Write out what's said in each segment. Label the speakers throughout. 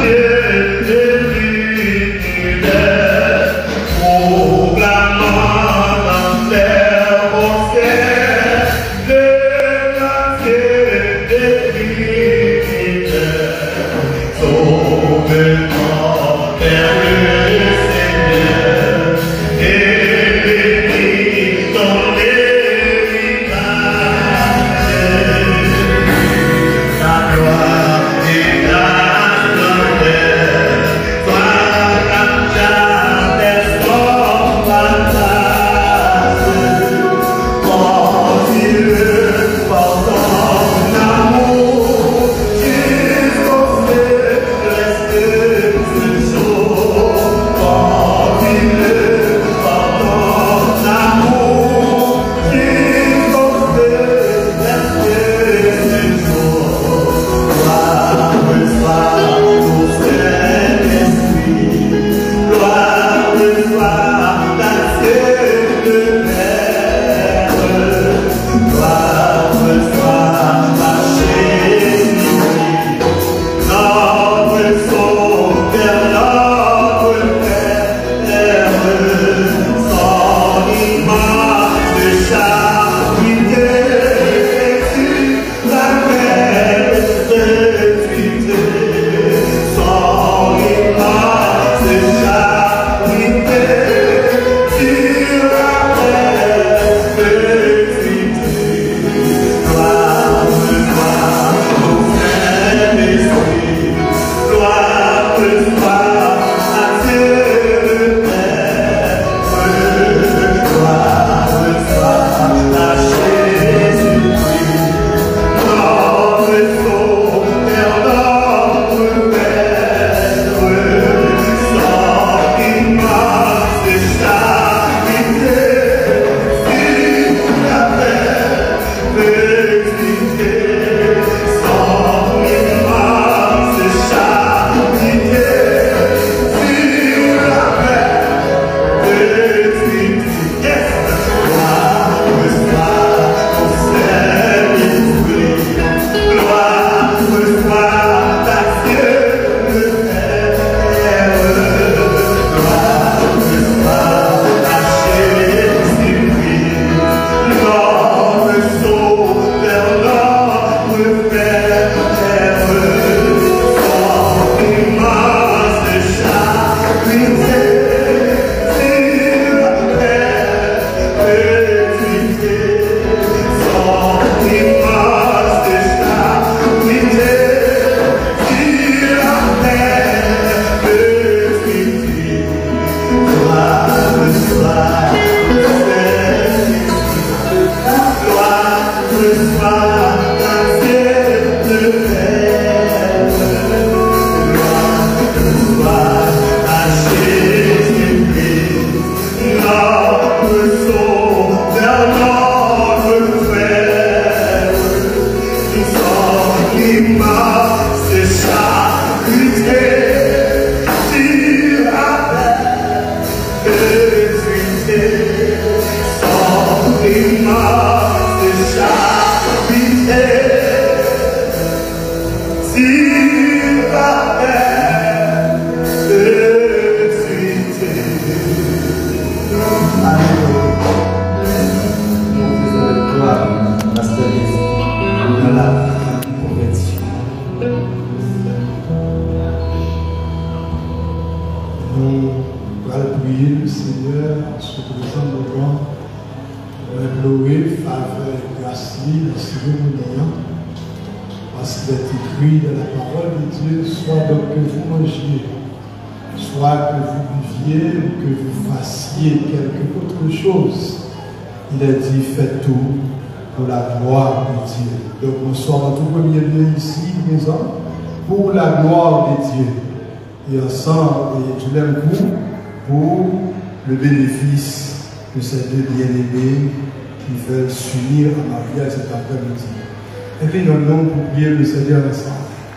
Speaker 1: Pour la gloire de Dieu. Et ensemble, et tout d'un coup, pour le bénéfice de ces deux bien-aimés qui veulent s'unir en mariage cet après-midi. Et puis nous allons pour prier le Seigneur ensemble.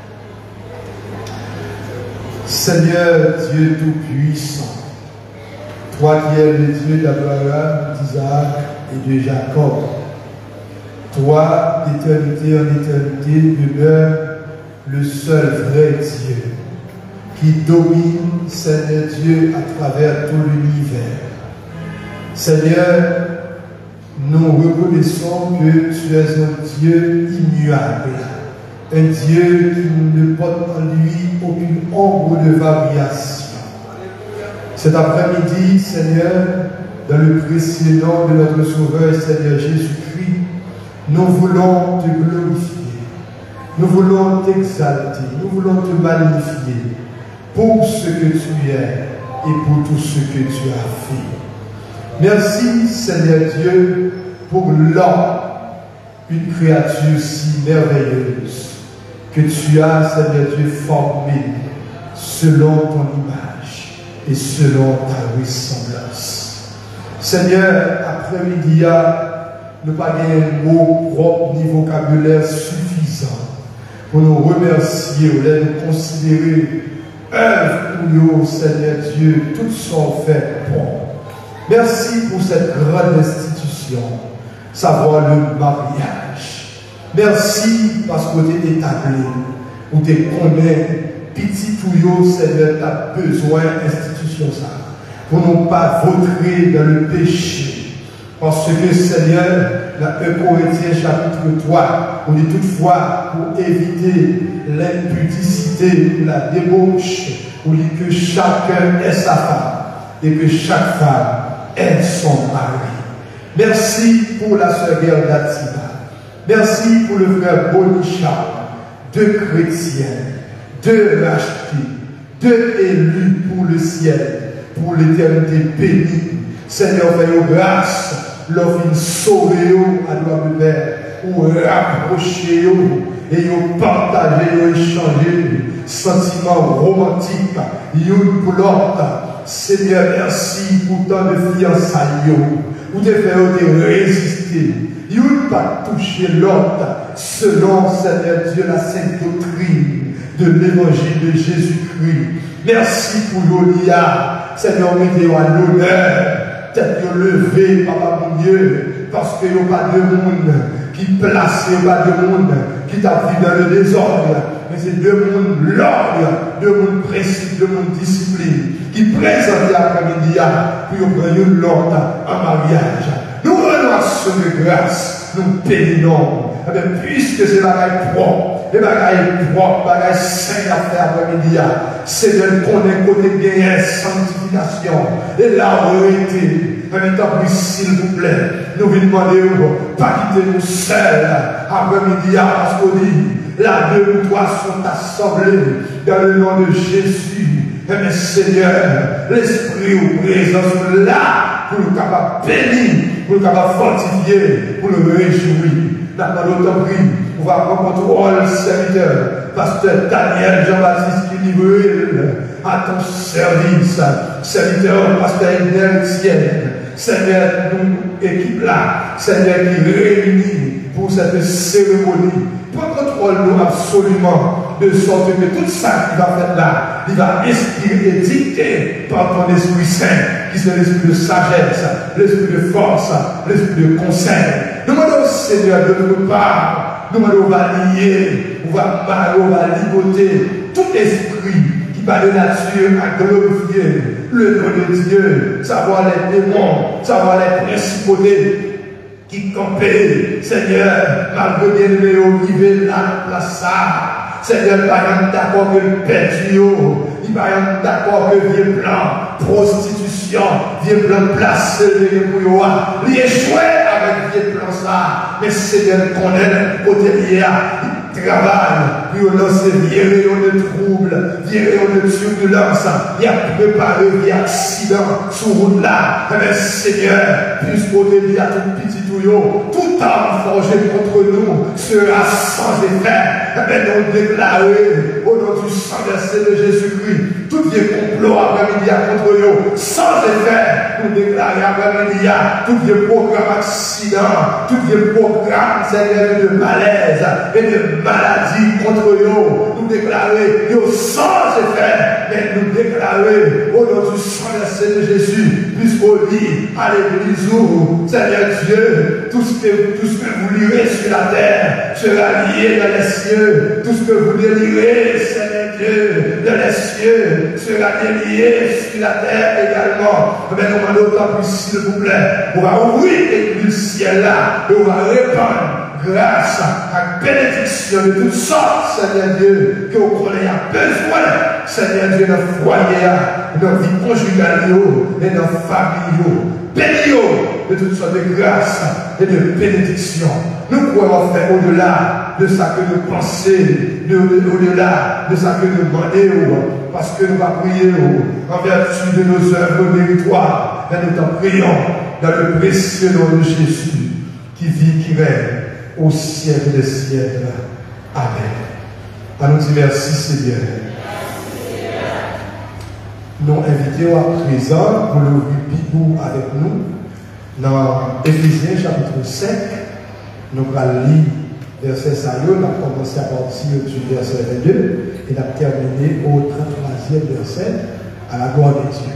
Speaker 1: Seigneur Dieu Tout-Puissant, toi qui es le Dieu d'Abraham, d'Isaac et de Jacob, toi, d'éternité en éternité, demeure le seul vrai Dieu. qui domine, Seigneur Dieu, à travers tout l'univers. Seigneur, nous reconnaissons que tu es un Dieu immuable, un Dieu qui ne porte en lui aucune ombre de variation. Cet après-midi, Seigneur, dans le précieux nom de notre Sauveur et Seigneur Jésus-Christ, nous voulons te glorifier, nous voulons t'exalter, nous voulons te magnifier pour ce que tu es et pour tout ce que tu as fait. Merci, Seigneur Dieu, pour l'homme, une créature si merveilleuse que tu as, Seigneur Dieu, formée selon ton image et selon ta ressemblance. Seigneur, après-midi, nous n'avons pas un mot propre ni vocabulaire suffisant pour nous remercier ou nous considérer œuvre pour nous, Seigneur Dieu, toutes sont faites bon. Merci pour cette grande institution, savoir le mariage. Merci parce que tu es établi, où tu connais, petit touillot, Seigneur, tu as besoin d'institution ça, pour ne pas vautrer dans le péché. Parce que, Seigneur, dans 1 Corinthiens chapitre 3, on dit toutefois, pour éviter l'impudicité, la débauche, on dit que chacun est sa femme et que chaque femme est son mari. Merci pour la sœur Gerda. Merci pour le frère Bonichard, deux chrétiens, deux rachetés, deux élus pour le ciel, pour l'éternité bénie. Seigneur, fais-nous grâce, leur fin sauver à toi, Père, ou rapprocher et partager, échanger sentiments romantiques, une pour l'autre. Seigneur, merci pour tant de fiançailles, pour te faire résister. Il ne pas toucher l'autre selon, Seigneur Dieu, la sainte doctrine de l'évangile de Jésus-Christ. Merci pour l'Olia. Seigneur, mettez-vous à l'honneur. Tête levée, Papa mon Dieu, parce qu'il n'y a pas de monde qui place, il n'y a pas de monde qui t'a vu dans le désordre. Mais c'est deux mondes l'ordre, deux mondes précis, deux mondes discipline, qui présentent l'après-midi pour prendre l'ordre en mariage. Nous rendons action de grâce, nous bénissons. Puisque c'est la bagaille propre, les bagailles propres, bagailles saines à faire après-midi, c'est de connaître côté bien sanctification et la vérité. En même temps, s'il vous plaît, nous venons demander pas quitter nous seuls après-midi parce qu'on dit là, deux ou trois sont assemblés dans le nom de Jésus. Et bien, Seigneur, l'Esprit ou présence là pour nous capables bénir, pour nous capables fortifier, pour nous réjouir. Dans notre prix, on va prendre contrôle, serviteur, pasteur Daniel Jean-Baptiste qui livre à ton service, serviteur, pasteur Edel Etienne, Seigneur, nous équipe là, Seigneur qui réunit pour cette cérémonie. Prends contrôle nous absolument, de sorte que tout ça qui va faire là, il va inspirer et dicter par ton Esprit Saint, qui c'est l'esprit de sagesse, l'esprit de force, l'esprit de conseil. Nous demandons au Seigneur de nous part, nous demandons va lier, on va ligoter tout esprit qui par de nature à glorifier le nom de Dieu, savoir les démons, savoir les principautés qui campaient, Seigneur, malgré bien aimé au rivet là, place ça. Seigneur, pas d'accord que le perdu, il va d'accord que vieux plan, prostitution, vieux plan placé pour yo, il échoué avec vieux plan ça, mais Seigneur connaît côté lié, il travaille, pour lancer vieux rayon de troubles, vieux rayon de turbulence, il a préparé des accidents sur route là, mais Seigneur, puisqu'au début à tout petit tout arme forgé contre nous sera sans effet. Mais nous déclarer au nom du sang versé de Jésus-Christ, tout vieux complot après-midi contre nous, sans effet. Nous déclarer après-midi, tout vieux programme accident, tout vieux programme, Seigneur, de malaise et de maladie contre nous. Nous déclarer sans effet, mais nous déclarer au nom du sang versé de Jésus, puisqu'on dit à l'église, Seigneur Dieu, tout ce que vous lirez sur la terre sera lié dans les cieux. Tout ce que vous délirez, Seigneur Dieu, dans les cieux cieux sera délié sur la terre également. Mais nous demandons d'autant plus, s'il vous plaît, on va ouvrir le ciel là et on va répandre grâce à bénédiction de toutes sortes, Seigneur Dieu, que vous connaissez à besoin, Seigneur Dieu, dans le foyer, dans la vie conjugale et dans la famille. Bénis de toutes sortes de grâces et de bénédictions. Nous pouvons faire au-delà de ça que nous pensons, au-delà de ça que nous demandons, parce que nous allons prier en vertu de nos œuvres méritoires. Et nous t'en prions dans le précieux nom de Jésus qui vit, qui règne au siècle des siècles. Amen. À nous dire merci Seigneur. Nous invitons à présent pour le Bible avec nous dans Éphésiens chapitre 5. Nous allons lire verset 5, nous allons commencer à partir du verset 22 et nous allons terminer au 33e verset à la gloire de Dieu.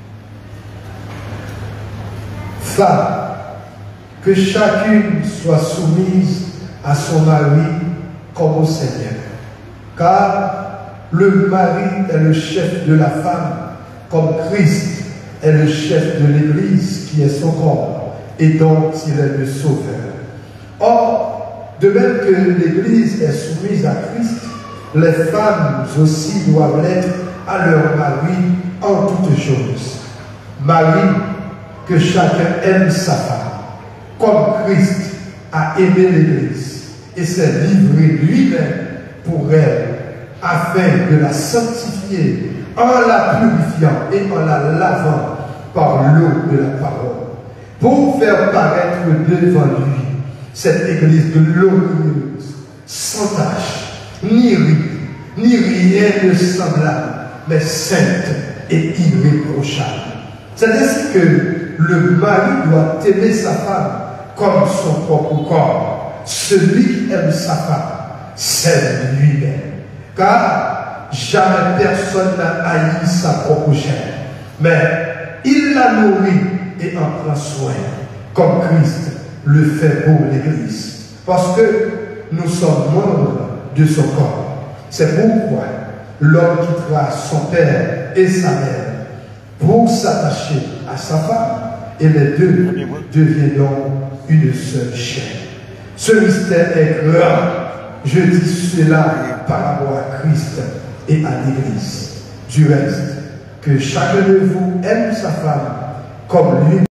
Speaker 1: Femme, que chacune soit soumise à son mari comme au Seigneur. Car le mari est le chef de la femme, comme Christ est le chef de l'Église qui est son corps et dont il est le sauveur. Or, de même que l'Église est soumise à Christ, les femmes aussi doivent l'être à leur mari en toutes choses. Mari, que chacun aime sa femme, comme Christ a aimé l'Église et s'est livré lui-même pour elle, afin de la sanctifier en la purifiant et en la lavant par l'eau de la parole, pour faire paraître devant lui cette Église glorieuse, sans tache, ni ride, ni rien de semblable, mais sainte et irréprochable. C'est ainsi que le mari doit aimer sa femme comme son propre corps. Celui qui aime sa femme s'aime lui-même. Car jamais personne n'a haï sa propre chair, mais il la nourrit et en prend soin, comme Christ le fait pour l'Église, parce que nous sommes membres de son corps. C'est pourquoi l'homme quittera son père et sa mère pour s'attacher à sa femme, et les deux deviendront une seule chair. Ce mystère est grand. Je dis cela par rapport à Christ et à l'Église. Du reste, que chacun de vous aime sa femme comme lui.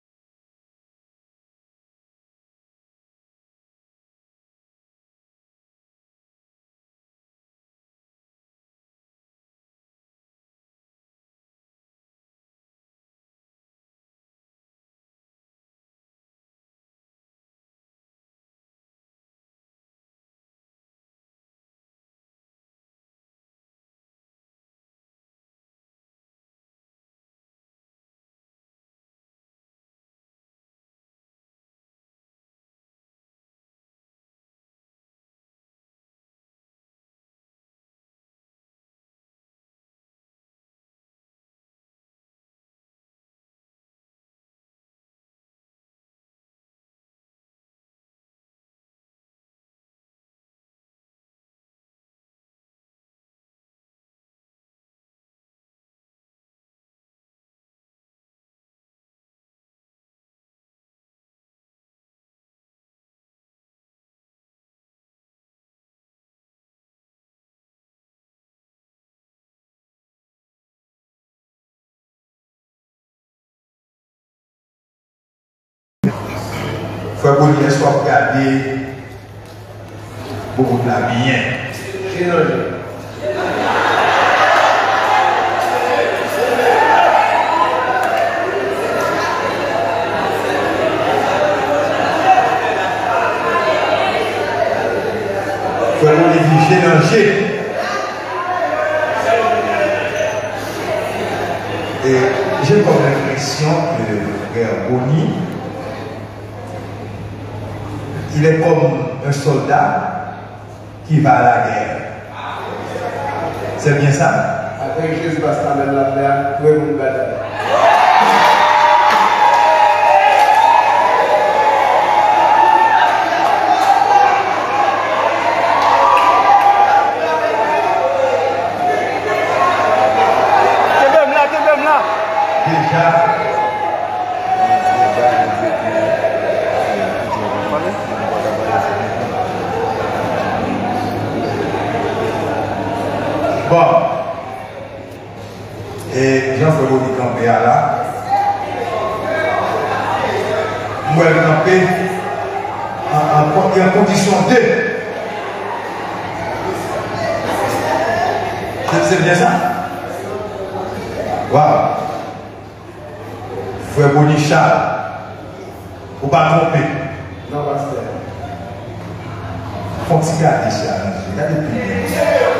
Speaker 2: Faut que vous soit regardé beaucoup de la bien. Faut que vous mélanger. Et j'ai comme l'impression que le frère Boni, il est comme un soldat qui va à la guerre. C'est bien ça?
Speaker 3: Après Jésus va se mettre la terre, tout le monde va là.
Speaker 2: Bon. Et Jean-François Boni campé à là. Moi, campé en condition 2. C'est bien ça? Waouh! Frère Boni Charles, ou pas tromper?
Speaker 3: Non, pasteur.
Speaker 2: Faut que tu gardes Charles. Regardez bien.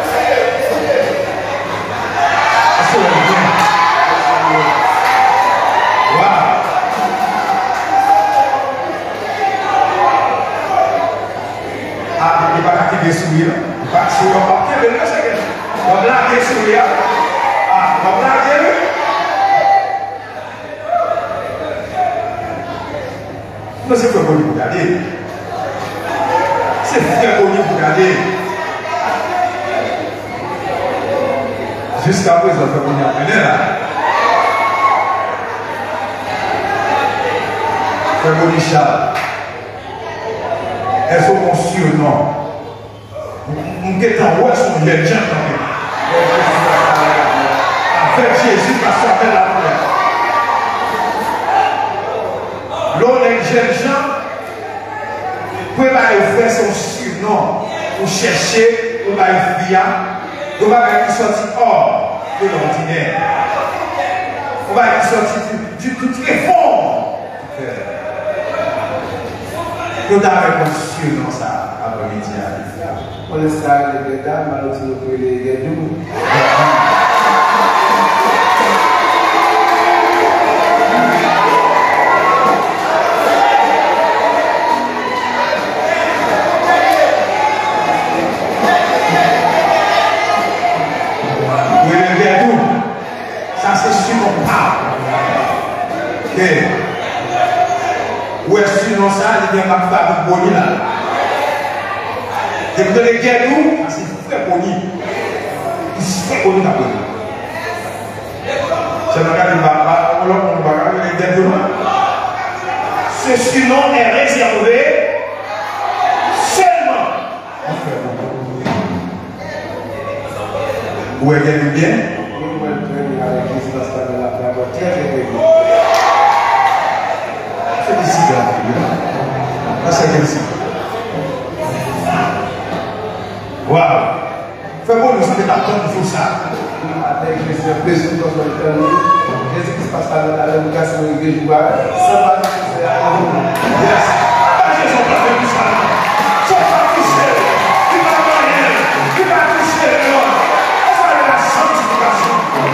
Speaker 2: Il va pas quitter sourire. Il va quitter sourire. Il va blaguer sourire. Ah, il va blaguer. Non, c'est pas bon pour regarder. C'est très bon pour regarder. Jusqu'à présent, on fait qu'on appelle là. Frère Boni Charles. Est-ce qu'on surnom? Nous sommes en son jeune gens quand même. Avec Jésus, parce qu'on fait la prière. L'on est jeune gens, peut faire son surnom pour chercher, pour faire on va sortir hors de l'ordinaire. On va sortir du très fort. Nous avons reçu dans ça après-midi.
Speaker 3: On laisse ça les dames, alors tu nous fais les doux.
Speaker 2: Ça c'est supportable. Où est-ce que sinon ça, il y a ma femme Boni là. Et vous allez dire nous, c'est très Boni. C'est très Boni la Boni. C'est le cas du papa, on va dire nous. Ce surnom est réservé seulement. Où est-ce bien? C'est ici, là. C'est ici. Waouh! Fais bon, nous sommes d'accord pour ça.
Speaker 3: Avec Jésus, Jésus, comme Jésus qui se passe dans la démocratie de l'église, ça va nous faire à nous.
Speaker 2: Yes. Jésus, on va faire tout ça. Ça va toucher. Il va rien. Il va toucher les gens. Ça va la sanctification.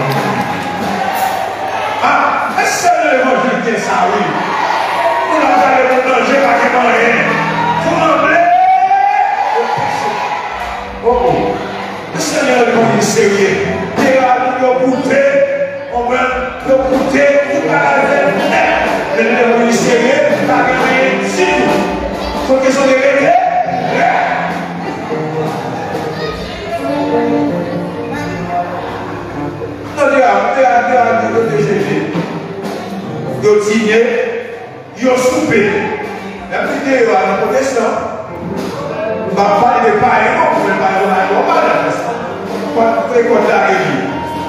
Speaker 2: Ah, est-ce que l'évangile qui est ça, oui? Vous n'avez pas de danger, pas de rien. Vous m'emmenez au péché. Oh, le Seigneur est sérieux. Il va nous goûter. On va nous goûter. Vous parlez de l'évangile sérieux. Vous n'avez rien ici. Il faut qu'ils soient vérité. Ils ont signé, ils ont soupé. La petite vidéo à la protestant, on va parler de païens, on ne peut pas aller au mal. Pas très content à l'église.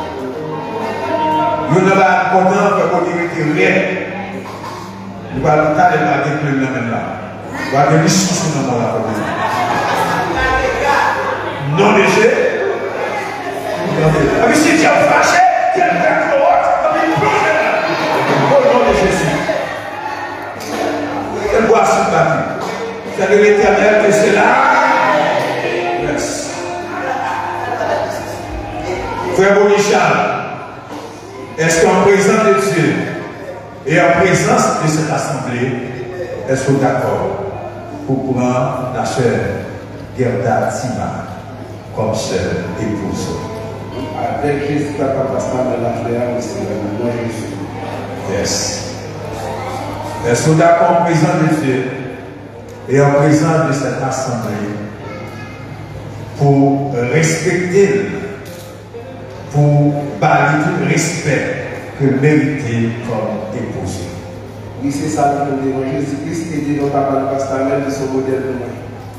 Speaker 2: Nous ne sommes pas contents de continuer rien. Nous allons nous parler de la même là. Nous allons nous discuter dans le monde. Non léger. Mais si tu es fâché, tu es prêt pour l'autre. Au nom de Jésus. Elle boit sur ta vie. C'est de l'éternel que c'est là. Yes. Frère Boni Charles, est-ce qu'en présence de Dieu et en présence de cette assemblée, est-ce que vous êtes d'accord pour prendre la sœur Gerda Tima comme sœur épouse?
Speaker 3: Avec Jésus, papa, pasteur de la fleur, c'est le nom de Jésus.
Speaker 2: Yes. Est-ce que vous êtes d'accord en présence de Dieu et en présence de cette assemblée pour respecter, pour parler tout respect que mériter comme épouse.
Speaker 3: Oui, c'est ça le monde. Jésus-Christ et dit, non, papa, le pasteur, même de son modèle de moi.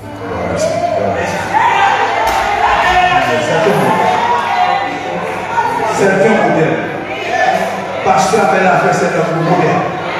Speaker 2: C'est un modèle. Pasteur avait la fait, c'est un modèle.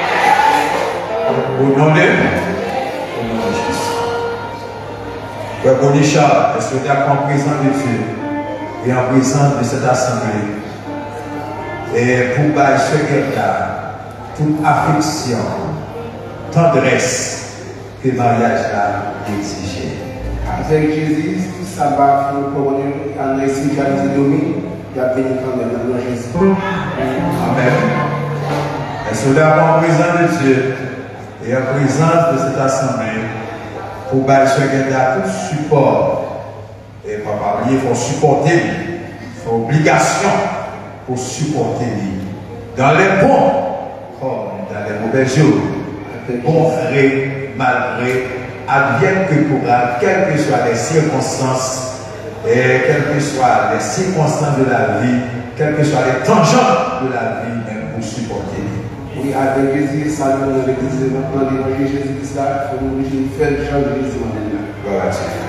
Speaker 2: Au nom de Jésus. Frère Bonichard, est-ce que tu es en présence de Dieu et en présence de cette assemblée? Et pour ce guerre-là, toute affection, tendresse que le mariage a exigé.
Speaker 3: Avec Jésus, tout ça va pour en récit à Dieu, il y a béni quand même dans Jésus.
Speaker 2: Amen. Est-ce que tu es en présence de Dieu et en présence de cette assemblée pour ce guerre-là, tout support? Et papa, il faut supporter, il faut obligation pour supporter dans les bons comme dans les mauvais jours, bon gré, malgré, advienne que pourra, quelles que soient les circonstances, et quelles que soient les circonstances de la vie, quelles que soient les tangentes de la vie, même pour supporter.
Speaker 3: Oui, avec Jésus, ça nous a l'église maintenant, l'évangile Jésus-Christ là, il faut nous faire le chant de l'église maintenant.
Speaker 2: Voilà.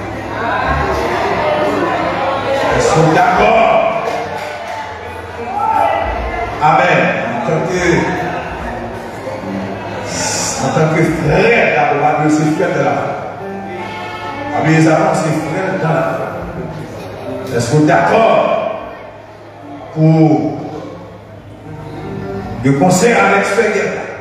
Speaker 2: Est-ce que d'accord? Amen. En tant que frère, d'abord, c'est frère de la foi. Amen, les amants, c'est frère dans la foi. Est-ce que vous êtes d'accord pour le conseil avec ce frère?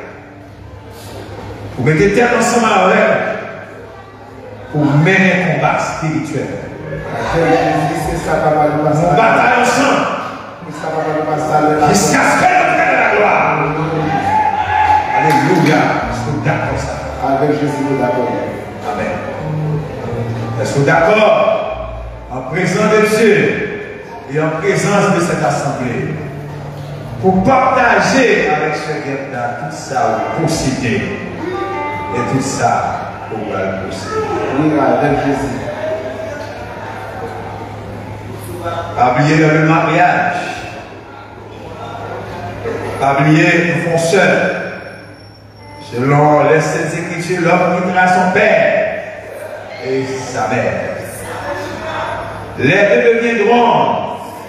Speaker 2: Pour mettre tête ensemble avec, pour mener un combat spirituel. On bataille ensemble. Jusqu'à ce que nous prenne la gloire. Alléluia. Est-ce que vous êtes d'accord ça?
Speaker 3: Avec Jésus, nous d'accord.
Speaker 2: Amen. Est-ce que vous êtes d'accord? En présence de Dieu et en présence de cette assemblée, pour partager avec ce gars tout ça au posséder et tout ça au posséder.
Speaker 3: Oui, avec Jésus.
Speaker 2: Oublier dans le mariage. Pas oublier nous font seuls. Selon les Saintes Écritures, l'homme quittera son père et sa mère. Les deux deviendront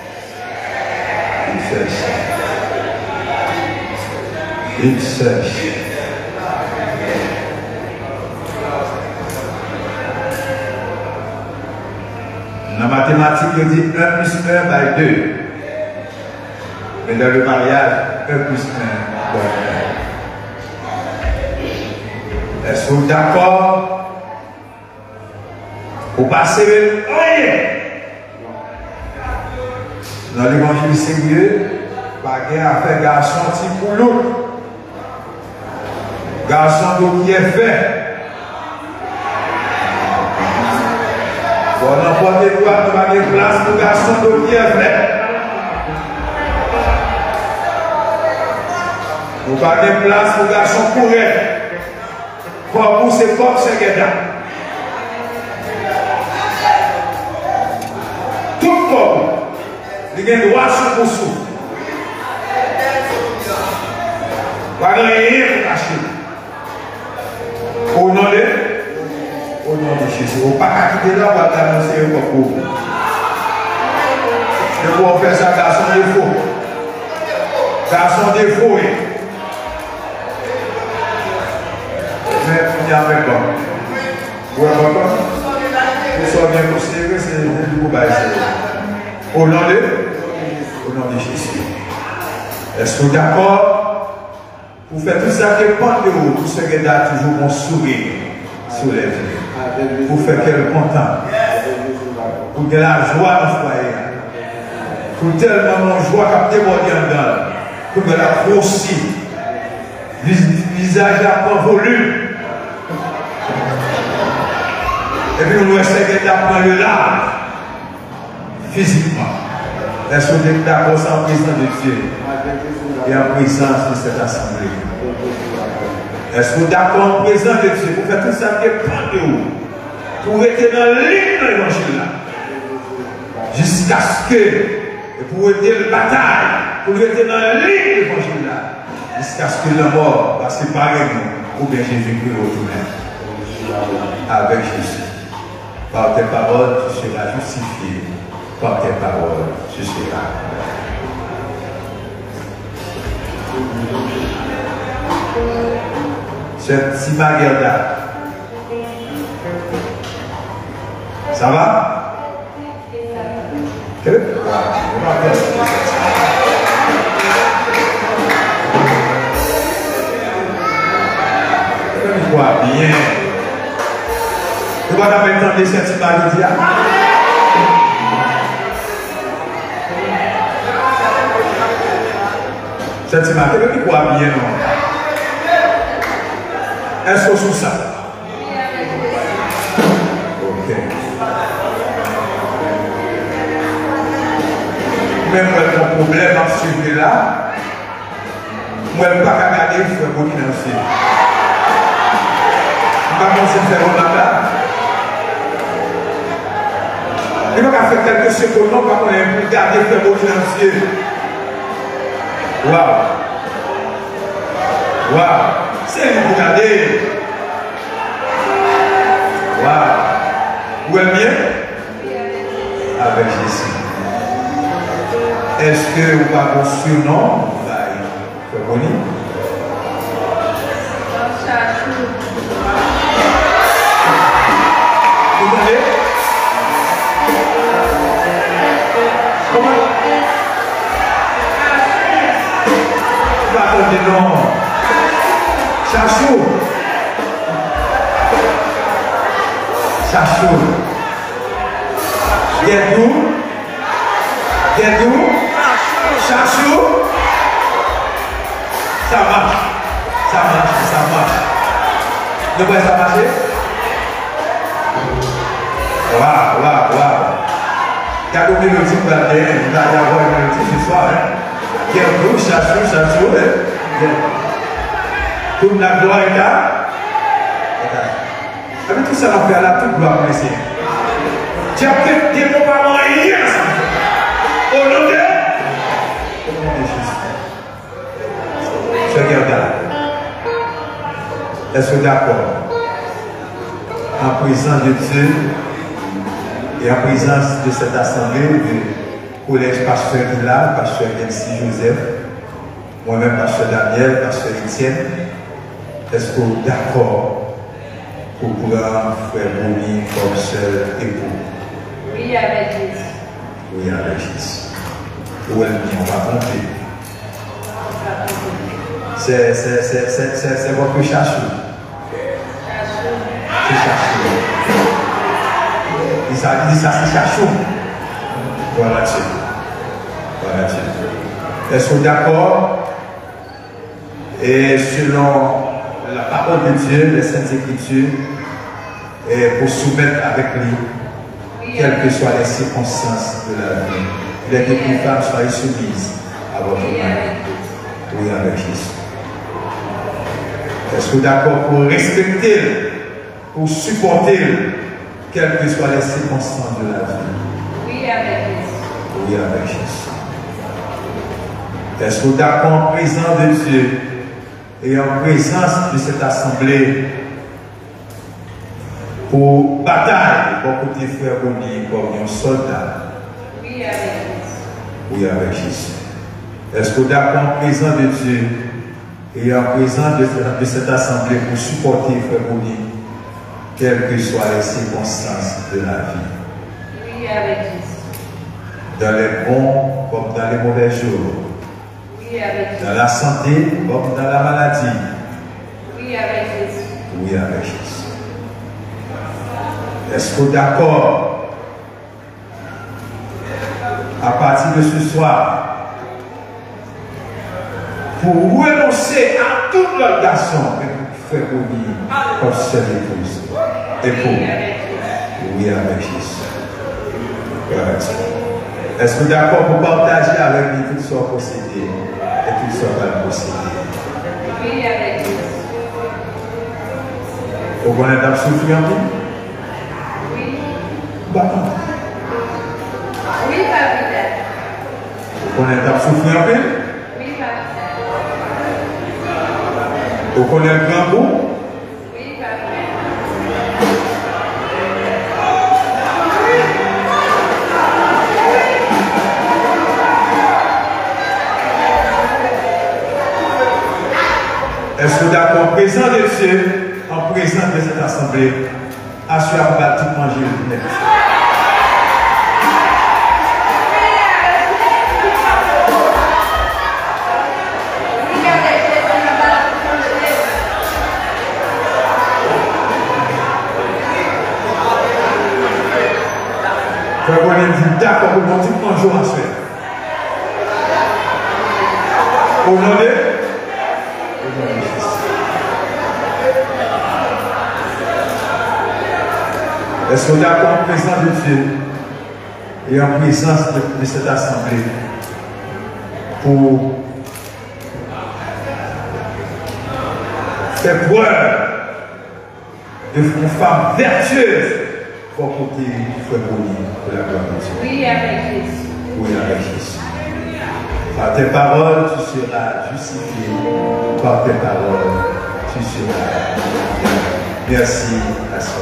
Speaker 2: une seule chair. Une seule chair. Dans la mathématique, on dit 1 plus 1 par 2. Mais dans le mariage, 1 plus 1 par 1. Est-ce que vous êtes d'accord? Pour passer rien. Dans l'évangile sérieux, pas de affaire garçon pour l'autre. Garçon qui est fait. Bon, n'importe quoi, nous avons une place pour garçon qui est fait. Nous n'avons pas de place pour garçon pour elle. Pour pousser comme ce gars. Tout comme, il y a un droit sur le sou. Pas de rien pour cacher. Au nom de Jésus. On ne peut pas quitter là, on va t'annoncer un peu pour vous. Et pour faire ça, garçon défaut. Garçon défaut. Mais il y a un peu. Vous avez un peu? Vous soyez bien considérés, c'est du coup, au nom de Jésus. Est-ce que vous êtes d'accord? Pour faire tout ça qui dépend de vous, tout ce qui est là, toujours mon sourire sur les yeux. Pour faire qu'elle est contente. Pour que la joie dans le foyer. Pour tellement mon joie qui a débordé en dedans. Pour que la grossit. Visage a pas volume. Et puis nous laissons qu'elle apprend le large. Physiquement. Est-ce que vous êtes d'accord en présence de Dieu et en présence de cette assemblée? Est-ce que vous êtes d'accord en présence de Dieu pour faire tout ça qui dépend de vous? Pour être dans l'île de l'évangile là. Jusqu'à ce que, et pour aider la bataille pour lui être dans la ligne de l'évangile là, jusqu'à ce que la mort, parce que par nous, ou bien Jésus-Christ retourne avec Jésus. Par tes paroles, tu seras justifié. Par tes paroles, tu seras. C'est Margarda. Ça va? Que? Bien. Tu vas entendre cette maladie. Cette maladie, tu crois bien, non? Est-ce que c'est ça? Ok. Même mon problème à suivre là, moi, je ne peux pas regarder le frère Boni dans le ciel. Comment c'est faire là? Il va faire quelques secondes, non, pas qu'on ait regardé faire beau financier. Waouh! Waouh! C'est lui pour regarder. Waouh! Où est bien? Avec Jésus. Est-ce que vous avez un surnom? Faire Boni? Vous allez? Comment? Attendez, non. Chachou. Chachou. Guédou. Guédou. Chachou. Ça marche. Ça marche. Ça marche. De quoi ça marche? Waouh, waouh, waouh. Quand on mélodie pour la dernière, vous allez avoir une mélodie ce soir. Guédou, chachou, chachou. Pour la gloire est là. Avec tout ça, on fait à la toute gloire, monsieur. Tu as peut-être des mots par moi hier. Au nom de Jésus. Je regarde là. Est-ce que d'accord? En présence de Dieu et en présence de cette assemblée du collège pasteur Hila, pasteur MC Joseph, moi-même pasteur Daniel, pasteur Etienne, est-ce que vous êtes d'accord pour pouvoir faire Boni comme seul époux?
Speaker 4: Oui, avec Jésus.
Speaker 2: Oui, avec Jésus. Où est-ce qu'on va compter? C'est votre chachou. C'est chachou. Il dit ça, c'est chachou. Voilà, Dieu. Voilà, Dieu. Est-ce que vous êtes d'accord? Et selon la parole de Dieu, les Saintes Écritures, et pour soumettre avec lui, quelles que soient les circonstances de la vie, les deux femmes soient soumises à votre mari. Oui, avec Jésus. Est-ce que vous êtes d'accord pour respecter, pour supporter, quelles que soient les circonstances de la vie?
Speaker 4: Oui, avec Jésus.
Speaker 2: Oui, avec Jésus. Est-ce que vous êtes d'accord en présence de Dieu et en présence de cette assemblée pour bataille, pour côté frère Boni comme un soldat?
Speaker 4: Oui, avec Jésus.
Speaker 2: Oui, avec Jésus. Est-ce que vous êtes d'accord en présence de Dieu et en présence de cette assemblée pour supporter frère Boni, quelles que soient les circonstances de la vie?
Speaker 4: Oui, avec Jésus.
Speaker 2: Dans les bons comme dans les mauvais jours.
Speaker 4: Oui, avec Jésus.
Speaker 2: Dans la santé comme dans la maladie.
Speaker 4: Oui, avec Jésus.
Speaker 2: Oui, avec Jésus. Est-ce que vous êtes d'accord à partir de ce soir pour renoncer à toute l'organisation et pour faire Boni comme seule épouse? Époux. Oui, avec Jésus. Est-ce que vous êtes d'accord pour partager avec lui tout ce qu'on possédé et tout ce qu'on va posséder?
Speaker 4: Oui, avec Jésus.
Speaker 2: Vous connaissez un souffle en vie?
Speaker 4: Oui.
Speaker 2: Bah non.
Speaker 4: Oui, capitaine.
Speaker 2: On est à souffrir un peu.
Speaker 4: Oui, papa.
Speaker 2: On connaît le grand goût.
Speaker 4: Oui, papa.
Speaker 2: Est-ce que d'accord, présent de Dieu, en présence de cette assemblée, assure à tout manger le net? Vous avez dit d'accord pour mon petit bonjour à faire. Au nom de est-ce que vous êtes en présence de Dieu et en présence de cette assemblée pour faire preuve d'une femme vertueuse pour côté frère Boni de la gloire de Dieu?
Speaker 4: Oui, avec Jésus.
Speaker 2: Oui, avec Jésus. Par tes paroles, tu seras justifié. Par tes paroles, tu seras. Merci à soi.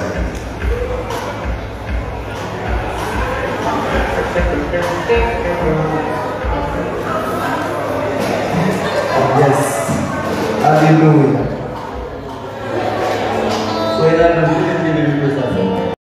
Speaker 3: Yes. Alléluia.